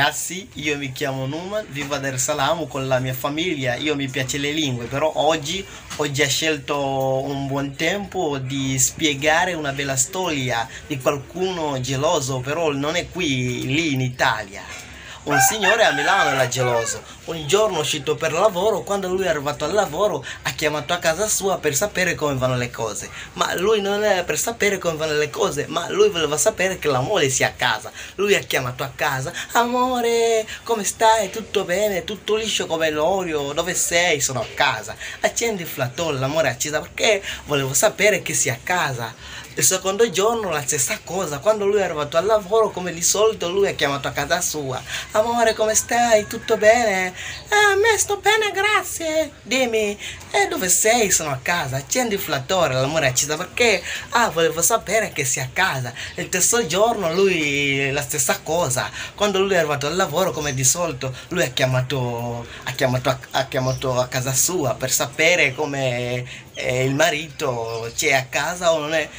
ragazzi, io mi chiamo Numan, vivo a Dar es Salaam con la mia famiglia, io mi piace le lingue, però oggi ho scelto un buon tempo di spiegare una bella storia di qualcuno geloso, però non è qui, lì in Italia. Un signore a Milano era geloso. Un giorno è uscito per lavoro, quando lui è arrivato al lavoro ha chiamato a casa sua per sapere come vanno le cose. Ma lui non era per sapere come vanno le cose, ma lui voleva sapere che la moglie sia a casa. Lui ha chiamato a casa: amore, come stai? Tutto bene? Tutto liscio come l'olio? Dove sei? Sono a casa. Accendi il flattone, l'amore è accesa perché volevo sapere che sia a casa. Il secondo giorno la stessa cosa, quando lui è arrivato al lavoro come di solito lui ha chiamato a casa sua: amore, come stai? Tutto bene? A me sto bene, grazie. Dimmi, dove sei? Sono a casa. Accendi il flattore, l'amore è accesa perché volevo sapere che sei a casa. Il terzo giorno lui la stessa cosa, quando lui è arrivato al lavoro come di solito lui ha chiamato a casa sua per sapere come il marito c'è a casa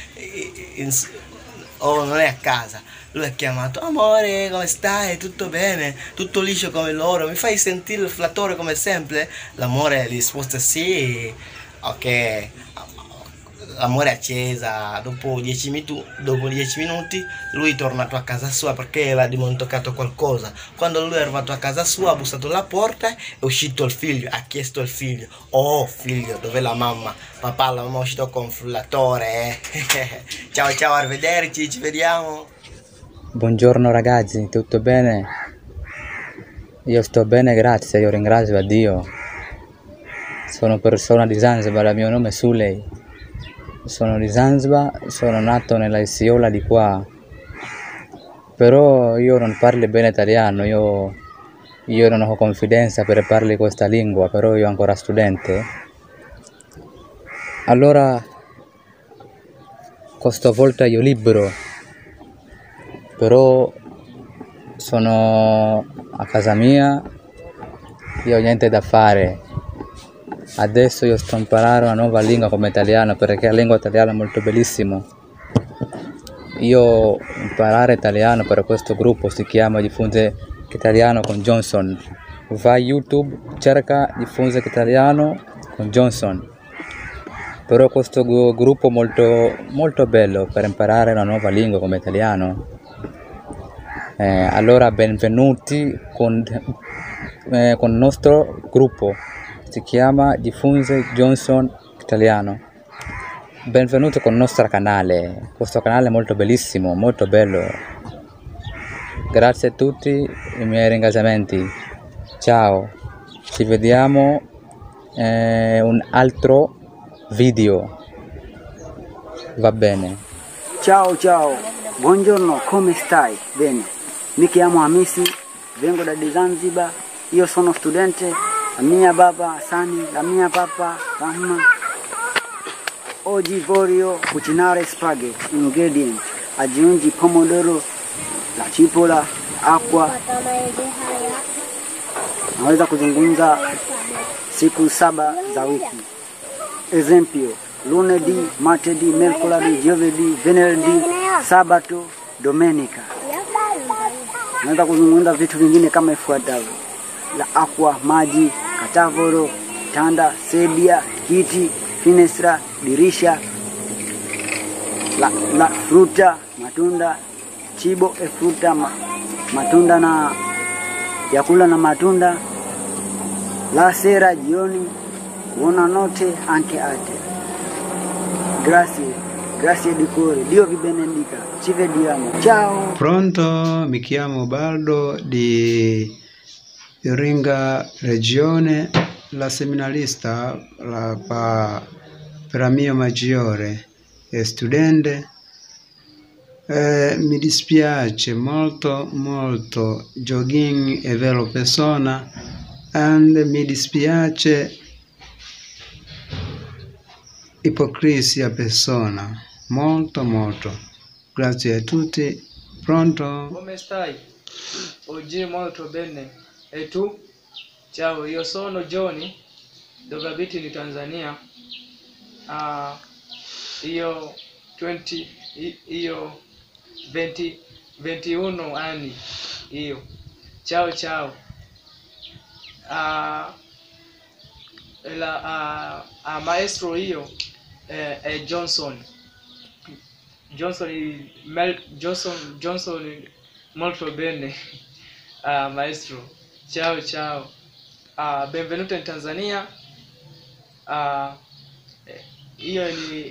o non è a casa. Lui ha chiamato: amore, come stai? Tutto bene? Tutto liscio come l'oro? Mi fai sentire il flattore come sempre? L'amore gli risposte sì. Ok, l'amore è accesa. Dopo 10 minuti lui è tornato a casa sua perché aveva dimenticato qualcosa. Quando lui è arrivato a casa sua ha bussato alla porta, è uscito il figlio, ha chiesto il figlio: oh figlio, dov'è la mamma? Papà, la mamma è uscita con il frullatore. Ciao ciao, arrivederci, ci vediamo. Buongiorno ragazzi, tutto bene? Io sto bene, grazie, io ringrazio a Dio. Sono persona di Zanzibar, il mio nome è Suley. Sono di Zanzibar, sono nato nella Isiola di qua. Però io non parlo bene italiano, io non ho confidenza per parlare questa lingua, però io ancora studente. Allora, questa volta io libero, però sono a casa mia, io ho niente da fare. Adesso io sto imparando una nuova lingua come italiano, perché la lingua italiana è molto bellissima. Io imparare italiano per questo gruppo si chiama Diffuse Italiano con Johnson. Vai YouTube, cerca Diffuse Italiano con Johnson. Però questo gruppo è molto bello per imparare una nuova lingua come italiano. Allora benvenuti con il nostro gruppo, si chiama Diffuse Johnson Italiano. Benvenuto con il nostro canale, questo canale è molto bellissimo, molto bello. Grazie a tutti, i miei ringraziamenti. Ciao, ci vediamo un altro video, va bene. Ciao ciao, buongiorno, come stai? Bene, mi chiamo Hamisi, vengo da Zanzibar, io sono studente, la mia papà Sani, la mia papà Rahma. Oggi voglio cucinare spaghetti, ingredienti, aggiungi pomodoro, la cipolla, acqua. Naweza kuzungumza siku 7 za wiki. Esempio, lunedì, martedì, mercoledì, giovedì, venerdì, sabato, domenica. Naweza kuzungumza vitu vingine kama ifuatavyo: la aqua, maji, katavoro, tanda, sedia, kiti, finestra, dirisha, la fruta, matunda, cibo e fruta, matunda na yakula na matunda, la sera, jioni, buonanotte anche a te. Grazie di cuore, Dio vi benedica, ci vediamo, ciao. Pronto, mi chiamo Baldo di Iringa regione, la seminarista per la mia maggiore studente. Mi dispiace molto jogging è vero persona, and mi dispiace ipocrisia persona, molto. Grazie a tutti. Pronto? Come stai? Oggi molto bene. E tu? Ciao, io sono Johnny, dove abiti in Tanzania. Io 21 anni. Io Ciao ciao. Maestro io è Johnson. Johnson molto bene. Maestro. Ciao ciao. Benvenuto in Tanzania. Io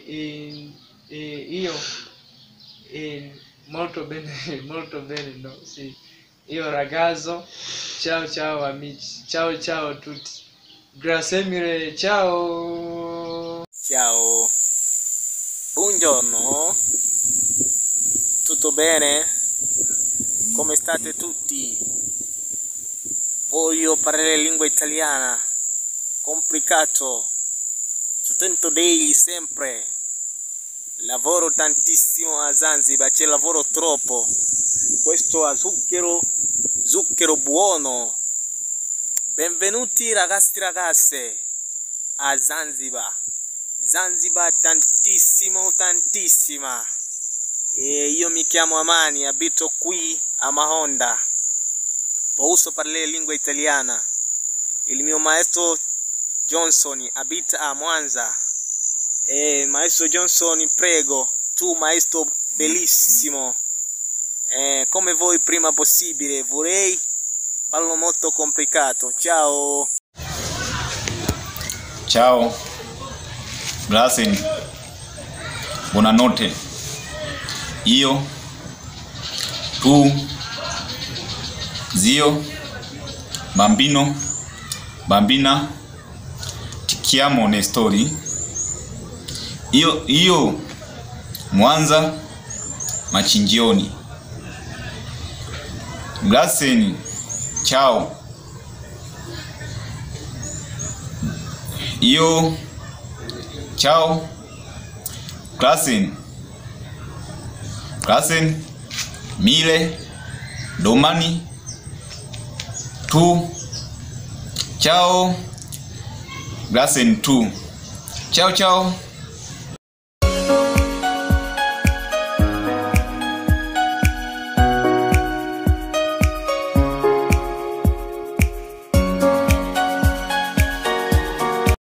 molto bene, molto bene, no? Sì. Io ragazzo. Ciao ciao amici. Ciao ciao a tutti. Grazie mille. Ciao. Ciao. Buongiorno. Tutto bene? Come state tutti? Voglio parlare lingua italiana. Complicato. C'ho tanto degli sempre. Lavoro tantissimo a Zanzibar, c'è lavoro troppo. Questo ha zucchero buono. Benvenuti ragazzi e ragazze a Zanzibar. Zanzibar tantissima. E io mi chiamo Amani, abito qui a Mahonda. Posso parlare lingua italiana. Il mio maestro Johnson abita a Mwanza. Maestro Johnson, prego, tu maestro bellissimo, come voi prima possibile, vorrei parlo molto complicato. Ciao. Ciao, grazie, buonanotte. Io, tu, zio, bambino, bambina, ti chiamo Nestori. Io Mwanza Machinjioni. Grazie. Ciao. Io ciao. Grazie mille. Domani tu. Ciao. Grazie tu. Ciao ciao.